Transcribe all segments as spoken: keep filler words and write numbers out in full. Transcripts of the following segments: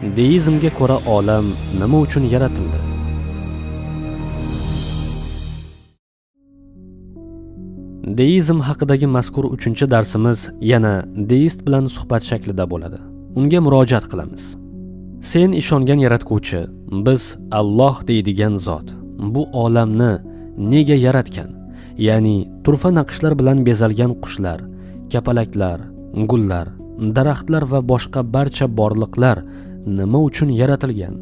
Deizmga ko'ra olam nima uchun yaratildi? Deizm haqidagi mazkur uchinchi darsimiz yana deist bilan suhbat shaklida bo'ladi. Unga murojaat qilamiz. Sen ishongan yaratguvchi, biz Alloh deydigan zot bu olamni nega yaratgan? Ya'ni turfa naqshlar bilan bezalgan qushlar, kapalaklar, gullar, daraxtlar va boshqa barcha borliqlar nima uchun yaratilgan?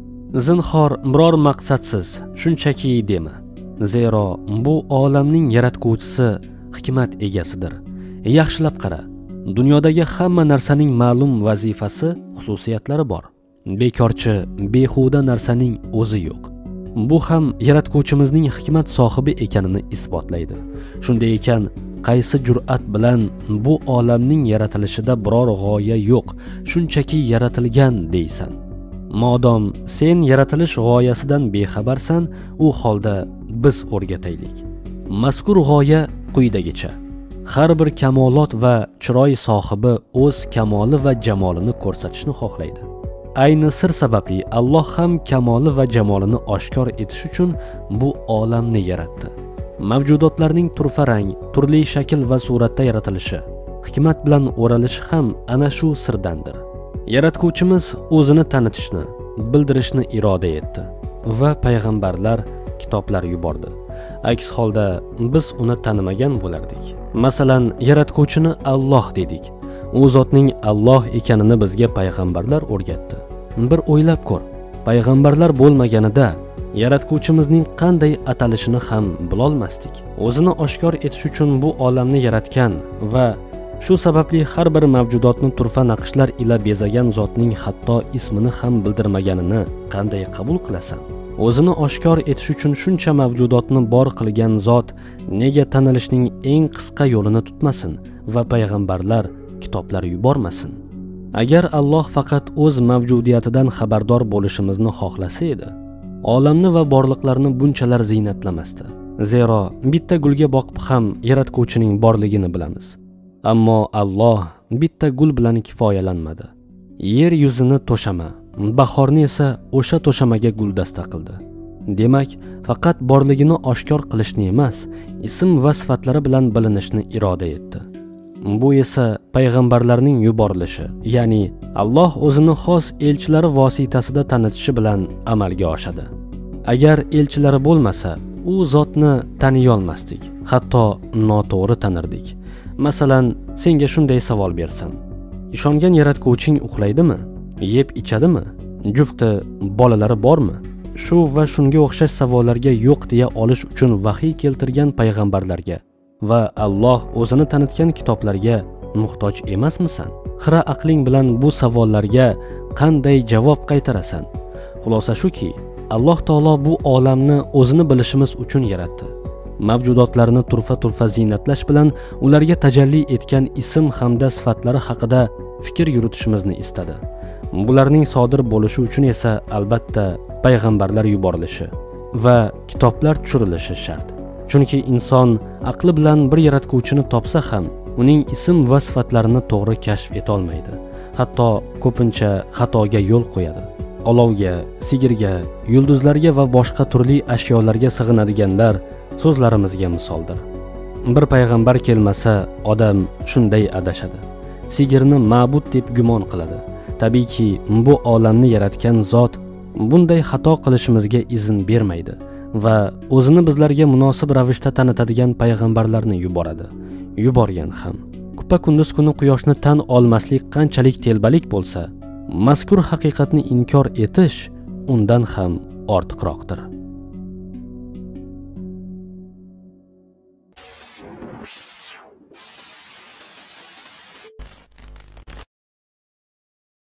Zinhor biror maqsadsiz, shunchaki dema. Zero bu olamning yaratguvchisi hikmat egasidir. Yaxshilab qara. Dunyodagi hamma narsaning ma'lum vazifasi, xususiyatlari bor. Bekorchi, behuda narsaning o'zi yo'q. Bu ham yaratguvchimizning hikmat sohibi ekanini isbotlaydi. Shunday ekan, qaysi jur'at bilan bu olamning yaratilishida biror g'oya yo'q, shunchaki yaratilgan deysan? Modom sen yaratilish g'oyasidan bexabarsan, u holda biz o'rgataylik. Mazkur g'oya quyidagicha: har bir kamolot va chiroy sohibi o'z kamoli va jamolini ko'rsatishni xohlaydi. Ayni sir sababli Alloh ham kamoli va jamolini oshkor etish uchun bu olamni yaratdi. Mavjudotlarning turfa rang, turli shakl va suratda yaratilishi, hikmat bilan o'ralishi ham ana shu sirdandir. Yaratguvchimiz o'zini tanitishni, bildirishni iroda etdi va payg'ambarlar, kitoblar yubordi. Aks holda biz uni tanimagan bo'lardik. Masalan, yaratguvchini Alloh dedik. U zotning Alloh ekanini bizga payg'ambarlar o'rgatdi. Bir o'ylab ko'r, payg'ambarlar bo'lmaganida yaratguvchimizning qanday atalishini ham bilolmasdik. O'zini oshkor etish uchun bu olamni yaratgan va shu sababli har bir mavjudotni turfa naqshlar ila bezagan zotning hatto ismini ham bildirmaganini qanday qabul qilasan? O'zini oshkor etish uchun shuncha mavjudotni bor qilgan zot nega tanilishning eng qisqa yo'lini tutmasin va payg'ambarlar, kitoblar yubormasin? Agar Alloh faqat o'z mavjudiyatidan xabardor bo'lishimizni xohlasa edi, olamni va borliqlarni bunchalar ziynatlamasdi. Zero bitta gulga boqib ham yaratguvchining borligini bilamiz. Ammo Alloh bitta gul bilan kifoyalanmadi. Yer yuzini to'shama, bahorni esa o'sha to'shamaga guldasta qildi. Demak, faqat borligini oshkor qilishni emas, ism va sifatlari bilan bilinishni iroda etdi. Bu esa payg'ambarlarning yuborilishi, ya'ni Alloh o'zini xos elchilari vositasida tanitishi bilan amalga oshadi. Agar elchilari bo'lmasa, u zotni taniy olmasdik, hatto noto'g'ri tanirdik. Masalan, senga shunday savol bersam: ishongan yaratguvching uxlaydimi? Yeb ichadimi? Jufti bolalari bormi? Shu va shunga o'xshash savollarga yo'q deya olish uchun vahiy keltirgan payg'ambarlarga va Alloh o'zini tanitgan kitoblarga muhtoj emasmisan? Xira aqling bilan bu savollarga qanday javob qaytarasan? Xulosa shuki, Alloh taolo bu olamni o'zini bilishimiz uchun yaratdi. Mavjudotlarni turfa-turfa ziynatlash bilan ularga tajalli etgan ism hamda sifatlari haqida fikr yuritishimizni istadi. Bularning sodir bo'lishi uchun esa albatta payg'ambarlar yuborilishi va kitoblar tushirilishi shart. Chunki inson aqli bilan bir yaratguvchini topsa ham uning ism va sifatlarini to'g'ri kashf eta olmaydi. Hatto ko'pincha xatoga yo'l qo'yadi. Olovga, sigirga, yulduzlarga va boshqa turli ashyolarga sig'inadiganlar so'zlarimizga misoldir. Bir payg'ambar kelmasa, odam shunday adashadi. Sigirni ma'bud deb gumon qiladi. Tabiiyki, bu olamni yaratgan zot bunday xato qilishimizga izn bermaydi va o'zini bizlarga munosib ravishda tanitadigan payg'ambarlarni yuboradi. Yuborgan ham. Kupa kunduz kuni quyoshni tan olmaslik qanchalik telbalik bo'lsa, mazkur haqiqatni inkor etish undan ham ortiqroqdir.